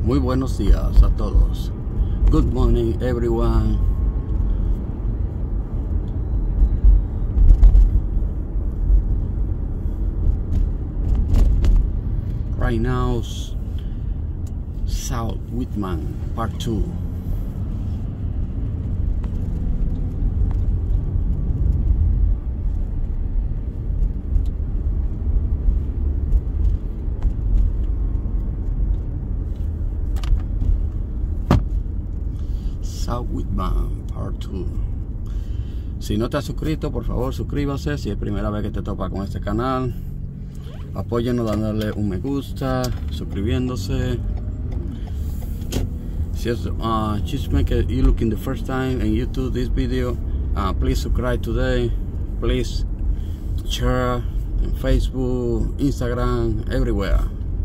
Muy buenos días a todos. Good morning, everyone. Right now, South Whitman, Part 2. South Whitman, Part 2. Si no te has suscrito, por favor suscríbase. Si es primera vez que te topa con este canal, apóyenos dándole un me gusta, suscribiéndose. Si es just make it, you looking the first time in YouTube this video, please subscribe today. Please share in Facebook, Instagram, everywhere.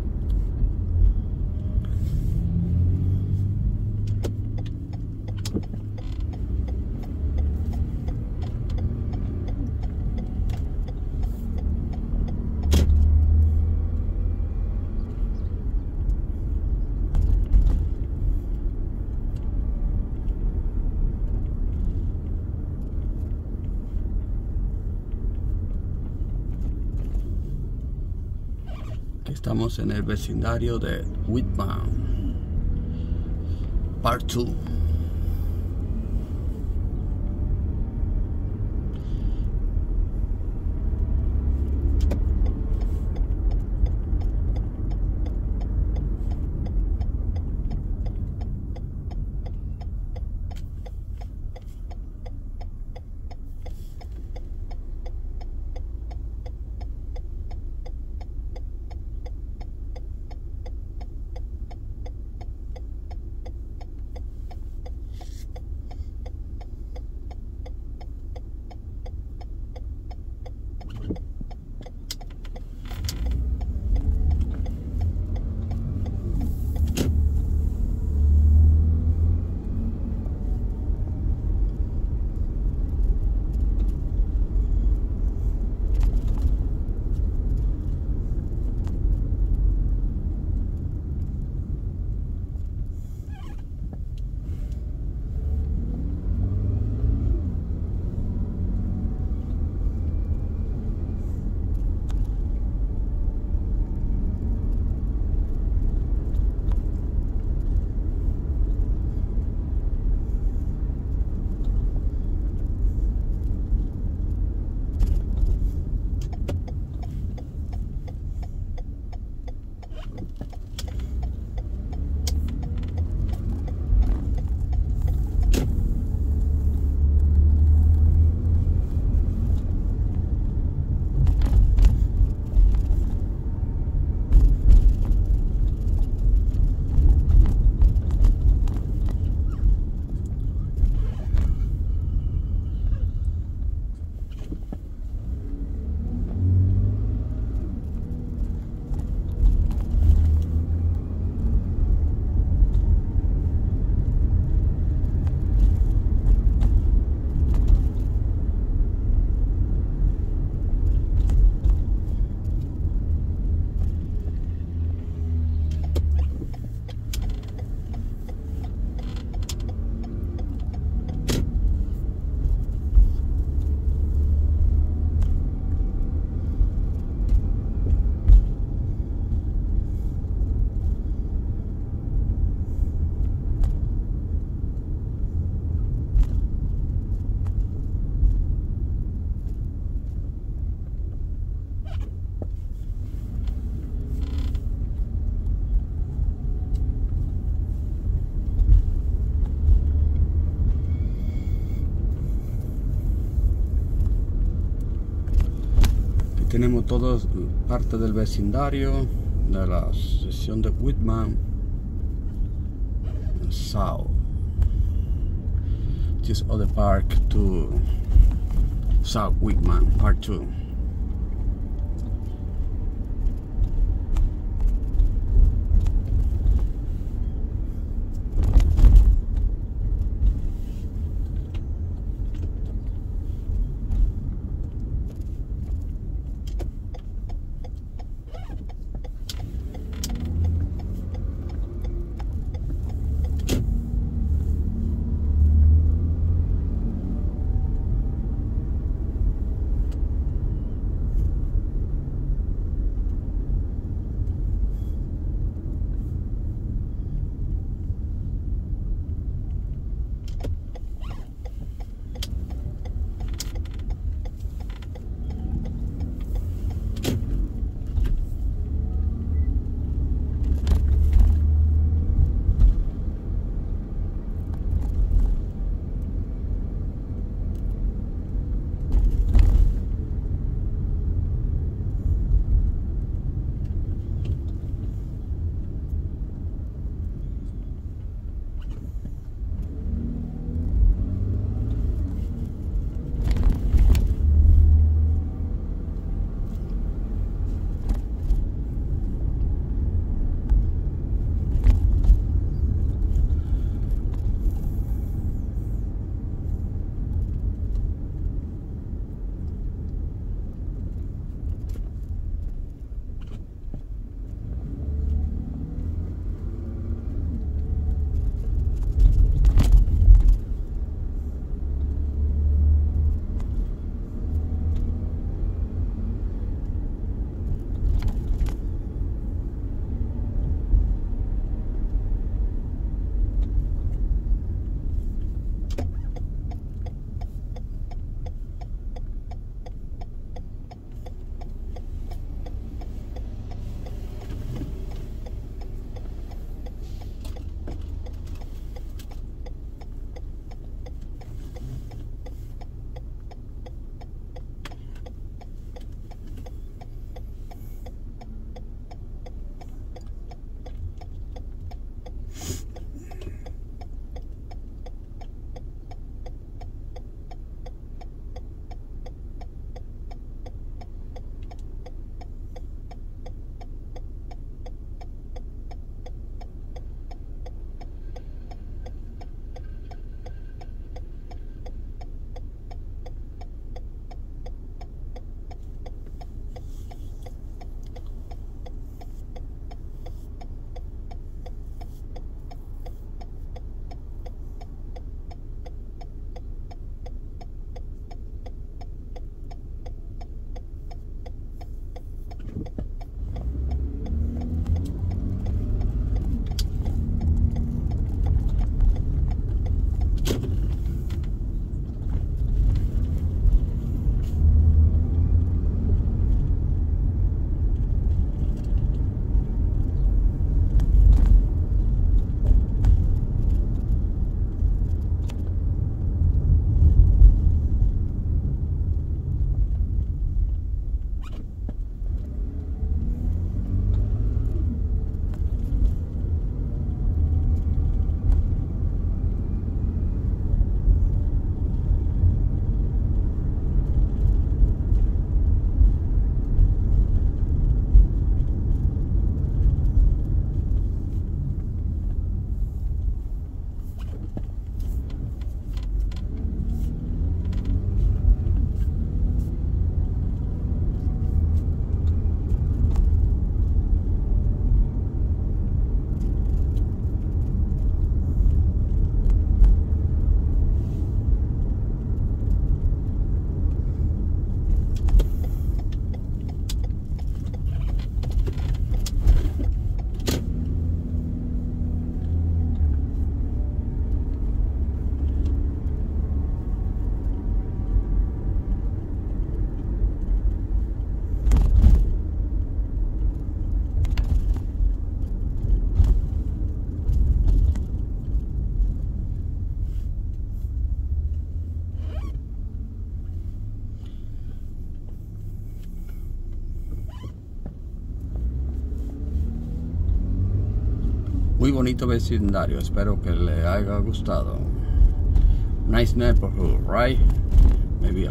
Estamos en el vecindario de Whitman, Part 2. Tenemos toda parte del vecindario de la sección de Whitman South. This other park to South Whitman Part 2. Muy bonito vecindario, espero que le haya gustado. Nice neighborhood, right? Maybe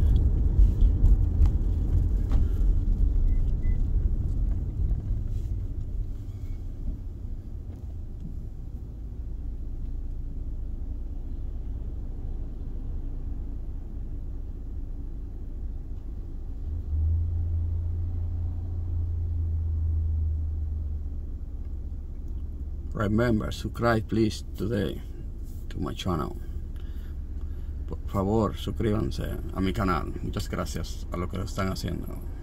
remember, subscribe please today to my channel. Por favor, suscríbanse a mi canal. Muchas gracias a lo que lo están haciendo.